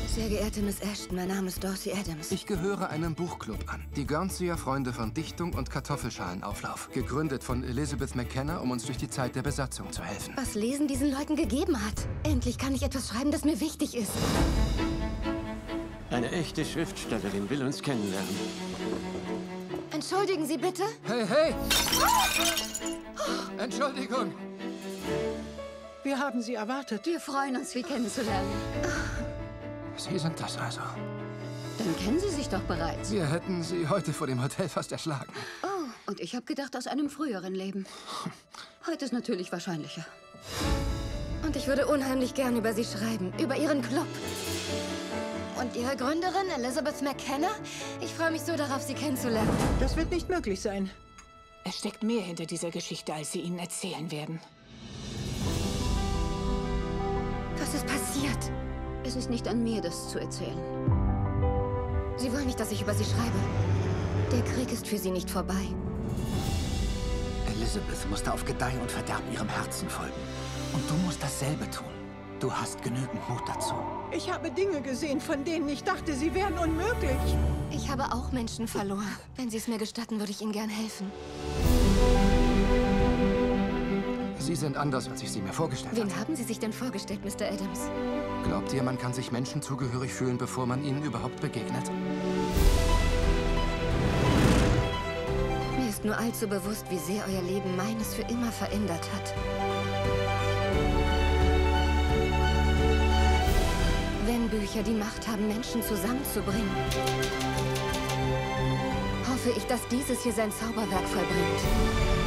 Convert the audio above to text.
Sehr geehrte Miss Ashton, mein Name ist Dorsey Adams. Ich gehöre einem Buchclub an. Die Guernseyer Freunde von Dichtung und Kartoffelschalenauflauf. Gegründet von Elizabeth McKenna, um uns durch die Zeit der Besatzung zu helfen. Was Lesen diesen Leuten gegeben hat. Endlich kann ich etwas schreiben, das mir wichtig ist. Eine echte Schriftstellerin will uns kennenlernen. Entschuldigen Sie bitte? Hey, hey! Entschuldigung! Wir haben Sie erwartet. Wir freuen uns, Sie kennenzulernen. Sie sind das also. Dann kennen Sie sich doch bereits. Wir hätten Sie heute vor dem Hotel fast erschlagen. Oh, und ich habe gedacht, aus einem früheren Leben. Heute ist natürlich wahrscheinlicher. Und ich würde unheimlich gern über Sie schreiben, über Ihren Club. Und Ihre Gründerin, Elizabeth McKenna? Ich freue mich so darauf, Sie kennenzulernen. Das wird nicht möglich sein. Es steckt mehr hinter dieser Geschichte, als Sie Ihnen erzählen werden. Was ist passiert? Es ist nicht an mir, das zu erzählen. Sie wollen nicht, dass ich über Sie schreibe. Der Krieg ist für Sie nicht vorbei. Elizabeth musste auf Gedeih und Verderb ihrem Herzen folgen. Und du musst dasselbe tun. Du hast genügend Mut dazu. Ich habe Dinge gesehen, von denen ich dachte, sie wären unmöglich. Ich habe auch Menschen verloren. Wenn Sie es mir gestatten, würde ich Ihnen gern helfen. Sie sind anders, als ich Sie mir vorgestellt Wen habe. haben Sie sich denn vorgestellt, Mr. Adams? Glaubt ihr, man kann sich Menschen zugehörig fühlen, bevor man ihnen überhaupt begegnet? Mir ist nur allzu bewusst, wie sehr euer Leben meines für immer verändert hat. Wenn Bücher die Macht haben, Menschen zusammenzubringen, hoffe ich, dass dieses hier sein Zauberwerk vollbringt.